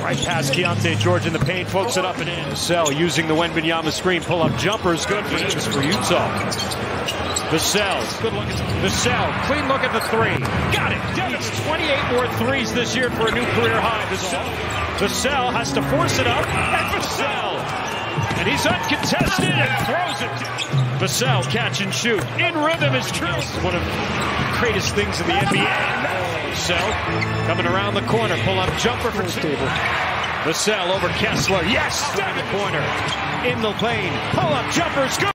Right past Keontae George in the paint, pokes it up and in. Vassell using the Wembanyama screen, pull-up jumper is good for Utah. Vassell, good look at Vassell, clean look at the three. Got it. Devin's 28 more threes this year for a new career high. Vassell has to force it up, and Vassell, and he's uncontested and throws it. Vassell catch and shoot. In rhythm is true. One of the greatest things in the NBA. Vassell coming around the corner, pull-up jumper for two. Vassell over Kessler. Yes, down the corner, in the lane, pull-up jumper is good.